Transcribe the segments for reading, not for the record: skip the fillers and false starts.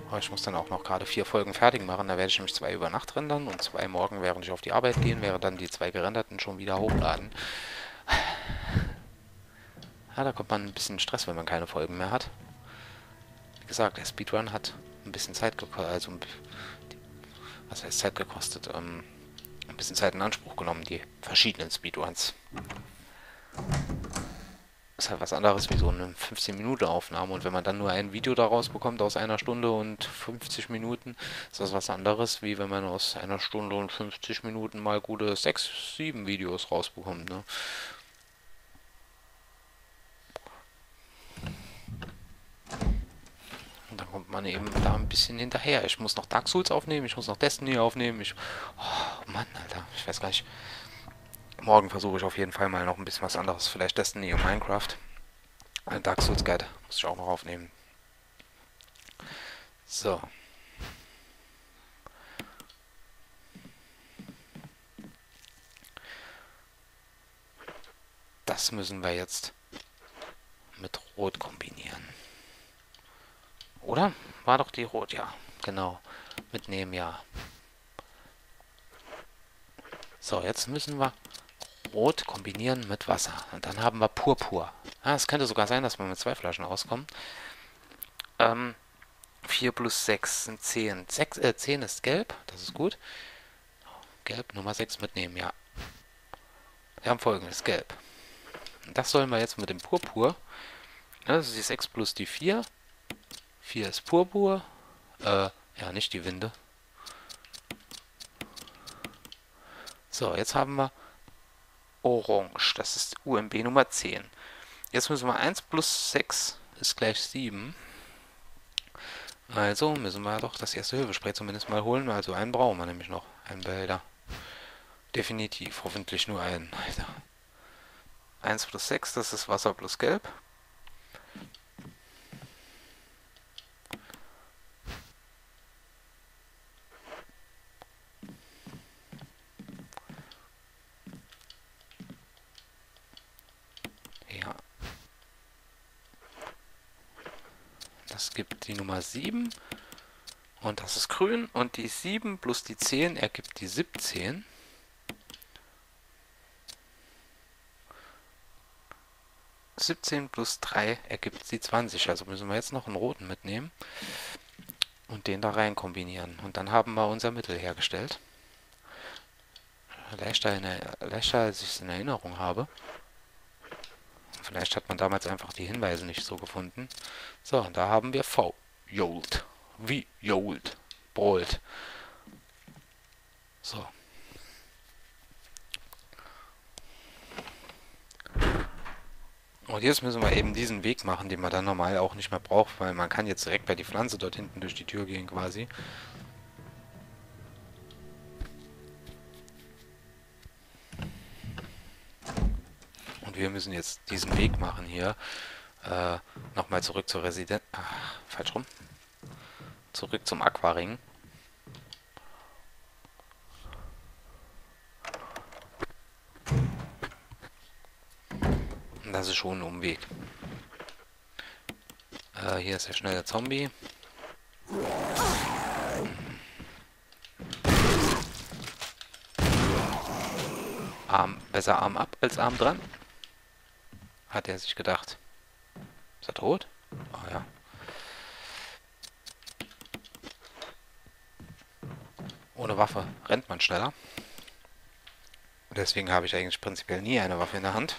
Aber ich muss dann auch noch gerade 4 Folgen fertig machen. Da werde ich nämlich 2 über Nacht rendern und 2 morgen, während ich auf die Arbeit gehe, während dann die 2 gerenderten schon wieder hochladen. Ja, da kommt man ein bisschen in Stress, wenn man keine Folgen mehr hat. Wie gesagt, der Speedrun hat ein bisschen Zeit gekostet, also was heißt Zeit gekostet? Ein bisschen Zeit in Anspruch genommen, die verschiedenen Speedruns. Ist halt was anderes wie so eine 15-Minuten-Aufnahme. Und wenn man dann nur ein Video daraus bekommt aus einer Stunde und 50 Minuten, ist das was anderes, wie wenn man aus einer Stunde und 50 Minuten mal gute 6, 7 Videos rausbekommt. Ne? Und dann kommt man eben da ein bisschen hinterher. Ich muss noch Dark Souls aufnehmen, ich muss noch Destiny aufnehmen. Oh Mann, Alter, ich weiß gar nicht. Morgen versuche ich auf jeden Fall mal noch ein bisschen was anderes. Vielleicht Destiny und Minecraft. Ein Dark Souls Guide muss ich auch noch aufnehmen. So. Das müssen wir jetzt mit Rot kombinieren. Oder? War doch die Rot, ja. Genau. Mitnehmen, ja. So, jetzt müssen wir Rot kombinieren mit Wasser. Und dann haben wir Purpur. Ah, es könnte sogar sein, dass wir mit 2 Flaschen auskommen. 4 plus 6 sind 10. 10 ist gelb, das ist gut. Gelb, Nummer 6 mitnehmen, ja. Wir haben folgendes, gelb. Und das sollen wir jetzt mit dem Purpur. Das ist die 6 plus die 4. 4 ist Purpur. Ja, nicht die Winde. So, jetzt haben wir Orange. Das ist UMB Nummer 10. Jetzt müssen wir 1 plus 6 ist gleich 7. Also müssen wir doch das erste Hilfespray zumindest mal holen. Also einen brauchen wir nämlich noch. Einen Behälter. Definitiv. Hoffentlich nur einen. Alter. 1 plus 6, das ist Wasser plus Gelb. Ja. Das gibt die Nummer 7. Und das ist grün. Und die 7 plus die 10 ergibt die 17. Plus 3 ergibt die 20. Also müssen wir jetzt noch einen roten mitnehmen und den da rein kombinieren. Und dann haben wir unser Mittel hergestellt. Leichter als ich es in Erinnerung habe. Vielleicht hat man damals einfach die Hinweise nicht so gefunden. So, und da haben wir V. Jolt. Wie Jolt. Bolt. So. Und jetzt müssen wir eben diesen Weg machen, den man dann normal auch nicht mehr braucht, weil man kann jetzt direkt bei die Pflanze dort hinten durch die Tür gehen quasi. Und wir müssen jetzt diesen Weg machen hier. Nochmal zurück zur Residenz. Falsch rum. Zurück zum Aquaring. Und das ist schon ein Umweg. Hier ist der schnelle Zombie. Besser Arm ab als Arm dran. Hat er sich gedacht. Ist er tot? Oh ja. Ohne Waffe rennt man schneller. Deswegen habe ich eigentlich prinzipiell nie eine Waffe in der Hand.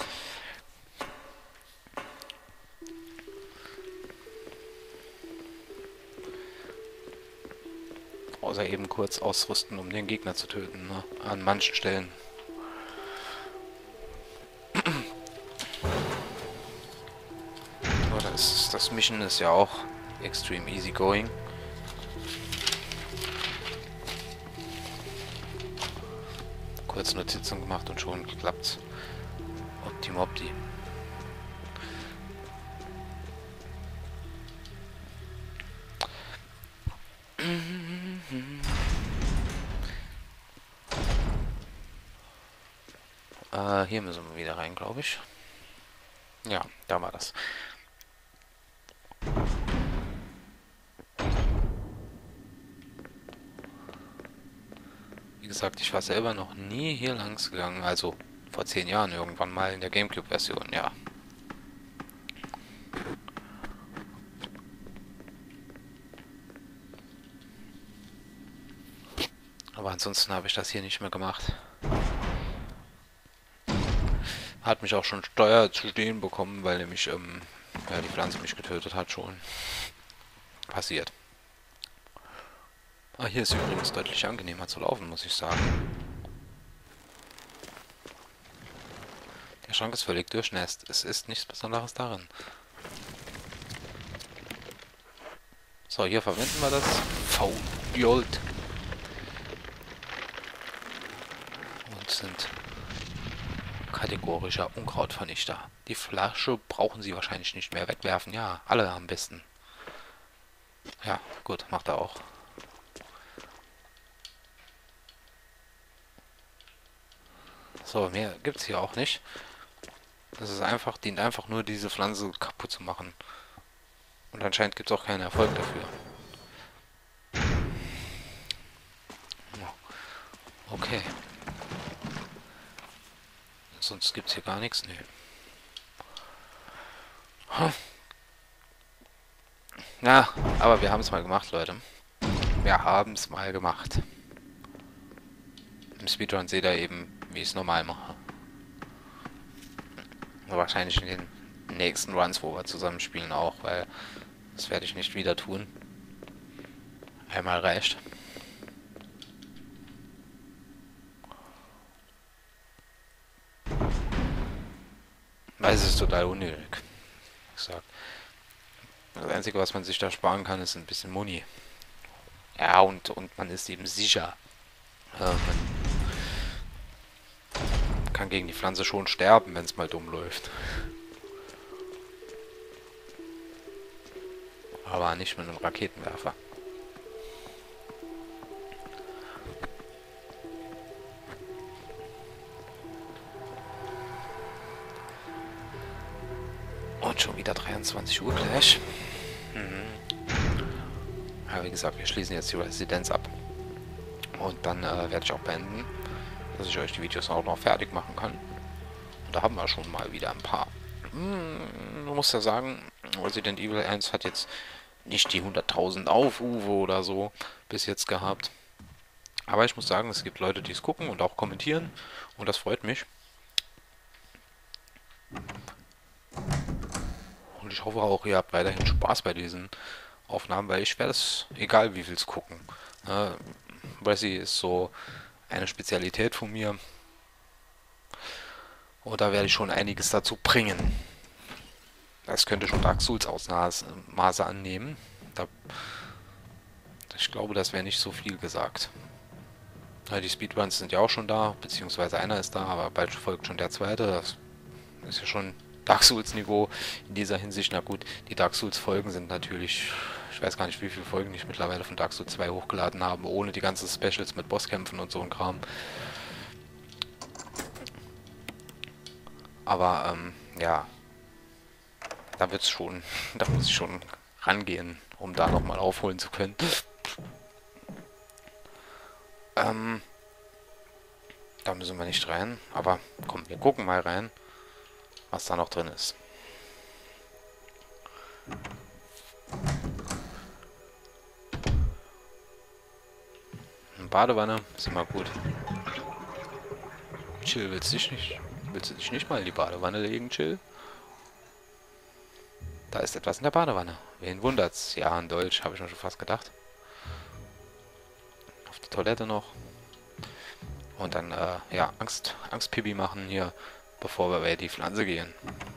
Außer eben kurz ausrüsten, um den Gegner zu töten, ne? An manchen Stellen. Aber das Mission ist ja auch extrem easy going. Kurz Notizen gemacht und schon klappt's. Optimopti. Hier müssen wir wieder rein, glaube ich. Ja, da war das. gesagt, ich war selber noch nie hier langs gegangen. Also vor 10 Jahren irgendwann mal in der GameCube-Version, ja. Aber ansonsten habe ich das hier nicht mehr gemacht. Hat mich auch schon Steuer zu stehen bekommen, weil nämlich ja, die Pflanze mich getötet hat schon. Passiert. Ah, hier ist übrigens deutlich angenehmer zu laufen, muss ich sagen. Der Schrank ist völlig durchnässt. Es ist nichts Besonderes darin. So, hier verwenden wir das V-Jolt. Und sind kategorischer Unkrautvernichter. Die Flasche brauchen Sie wahrscheinlich nicht mehr wegwerfen. Ja, alle am besten. Ja, gut, macht er auch. So, mehr gibt's hier auch nicht. Das ist einfach, dient einfach nur, diese Pflanze kaputt zu machen. Und anscheinend gibt es auch keinen Erfolg dafür. Okay. Sonst gibt es hier gar nichts. Nee. Ja, aber wir haben es mal gemacht, Leute. Wir haben es mal gemacht. Im Speedrun seht ihr eben, wie ich es normal mache. Wahrscheinlich in den nächsten Runs, wo wir zusammen spielen, auch, weil das werde ich nicht wieder tun. Einmal reicht. Weil es ist total unnötig. Wie gesagt. Das Einzige, was man sich da sparen kann, ist ein bisschen Muni. Ja, und man ist eben sicher. Man kann gegen die Pflanze schon sterben, wenn es mal dumm läuft. Aber nicht mit einem Raketenwerfer. Und schon wieder 23 Uhr gleich. Ja, wie gesagt, wir schließen jetzt die Residenz ab. Und dann werde ich auch beenden, dass ich euch die Videos auch noch fertig machen kann. Und da haben wir schon mal wieder ein paar. Man muss ja sagen, Resident Evil 1 hat jetzt nicht die 100.000 Aufrufe oder so bis jetzt gehabt. Aber ich muss sagen, es gibt Leute, die es gucken und auch kommentieren. Und das freut mich. Und ich hoffe auch, ihr habt weiterhin Spaß bei diesen Aufnahmen, weil ich werde es, egal wie viel es gucken. Resi ist so eine Spezialität von mir. Und da werde ich schon einiges dazu bringen. Das könnte schon Dark Souls Ausmaße annehmen. Ich glaube, das wäre nicht so viel gesagt. Die Speedruns sind ja auch schon da, beziehungsweise einer ist da, aber bald folgt schon der zweite. Das ist ja schon Dark Souls Niveau in dieser Hinsicht. Na gut, die Dark Souls Folgen sind natürlich, ich weiß gar nicht, wie viele Folgen ich mittlerweile von Dark Souls 2 hochgeladen habe, ohne die ganzen Specials mit Bosskämpfen und so ein Kram. Aber ja, da wird's schon, da muss ich schon rangehen, um da nochmal aufholen zu können. Da müssen wir nicht rein, aber komm, wir gucken mal rein, was da noch drin ist. Eine Badewanne ist immer gut. Chill, willst du dich nicht mal in die Badewanne legen, Chill? Da ist etwas in der Badewanne. Wen wundert's? Ja, in Deutsch, habe ich mir schon fast gedacht. Auf die Toilette noch. Und dann, ja, Angstpipi machen hier, bevor wir bei die Pflanze gehen.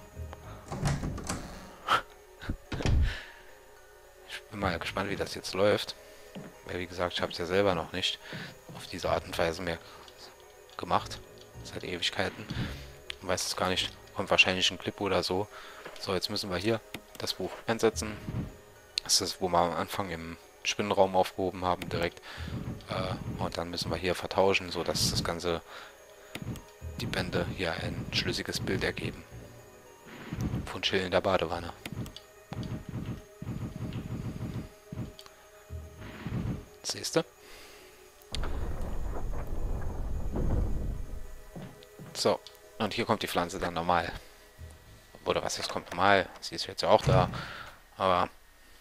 Ich bin mal gespannt, wie das jetzt läuft. Weil, wie gesagt, ich habe es ja selber noch nicht auf diese Art und Weise mehr gemacht. Seit Ewigkeiten. Ich weiß es gar nicht. Kommt wahrscheinlich ein Clip oder so. So, jetzt müssen wir hier das Buch einsetzen. Das ist, wo wir am Anfang im Spinnenraum aufgehoben haben, direkt. Und dann müssen wir hier vertauschen, so dass das Ganze, die Bände hier ein schlüssiges Bild ergeben. Von Chill in der Badewanne. Siehst du? So, und hier kommt die Pflanze dann normal. Oder was ist, kommt normal? Sie ist jetzt ja auch da. Aber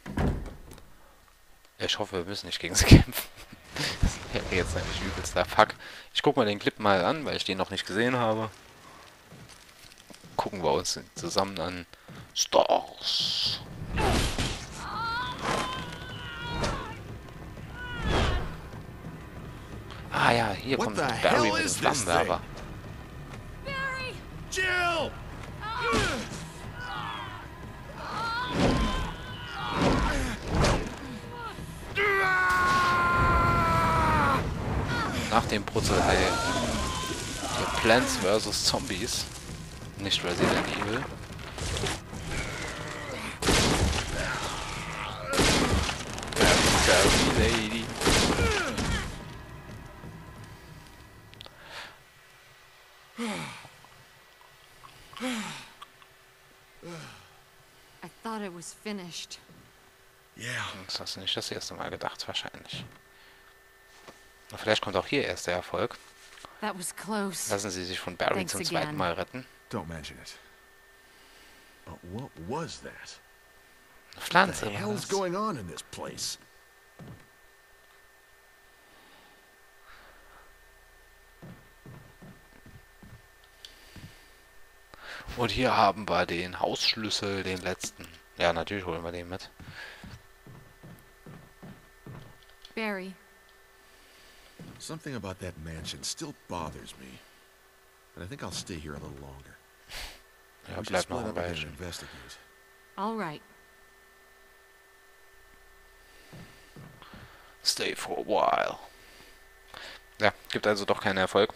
ich hoffe, wir müssen nicht gegen sie kämpfen. Das wäre jetzt nämlich übelster Fuck. Ich gucke mal den Clip mal an, weil ich den noch nicht gesehen habe. Gucken wir uns zusammen an. Stars. Ah ja, hier kommt Barry mit dem Flammenwerfer. Barry! Jill! Nach dem Brutzelei der Plants vs. Zombies. Nicht Resident Evil. Barry Lady. I thought it was finished. Yeah. Das hast du nicht das erste Mal gedacht, wahrscheinlich. Und vielleicht kommt auch hier erst der Erfolg. That was close. Lassen Sie sich von Barry Thanks zum again. zweiten Mal retten. Don't mention it. But what was that? Eine What Pflanze the war hell's das. going on in this place? Und hier haben wir den Hausschlüssel, den letzten. Ja, natürlich holen wir den mit. Barry, Something about that mansion still bothers me. But I think I'll stay here a little longer. Ja, We should bleibt noch split ein up again and Weilchen. investigate. all right. Stay for a while. Ja, gibt also doch keinen Erfolg.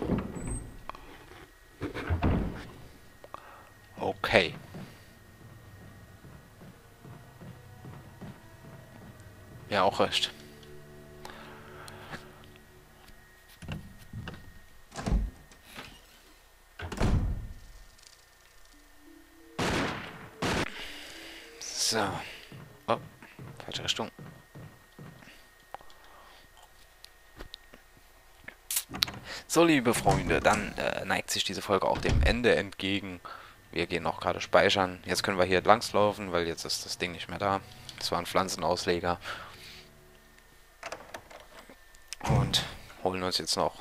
Okay. Ja, auch recht. So. Oh, falsche Richtung. So, liebe Freunde, dann neigt sich diese Folge auch dem Ende entgegen. Wir gehen auch gerade speichern. Jetzt können wir hier langs laufen, weil jetzt ist das Ding nicht mehr da. Das war ein Pflanzenausleger. Und holen uns jetzt noch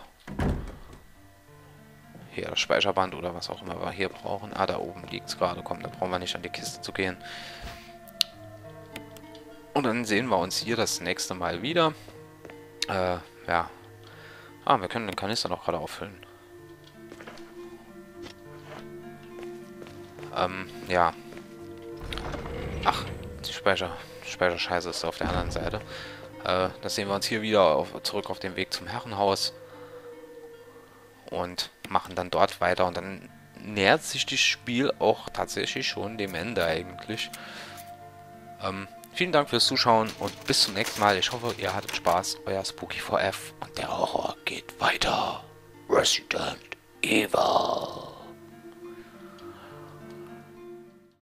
hier das Speicherband oder was auch immer wir hier brauchen. Ah, da oben liegt es gerade. Komm, da brauchen wir nicht an die Kiste zu gehen. Und dann sehen wir uns hier das nächste Mal wieder. Ja. Ah, wir können den Kanister noch gerade auffüllen. Ja. Ach, die Speicherscheiße ist auf der anderen Seite. Das sehen wir uns hier wieder zurück auf dem Weg zum Herrenhaus. Und machen dann dort weiter. Und dann nähert sich das Spiel auch tatsächlich schon dem Ende eigentlich. Vielen Dank fürs Zuschauen und bis zum nächsten Mal. Ich hoffe, ihr hattet Spaß. Euer Spooky4F und der Horror geht weiter. Resident Evil.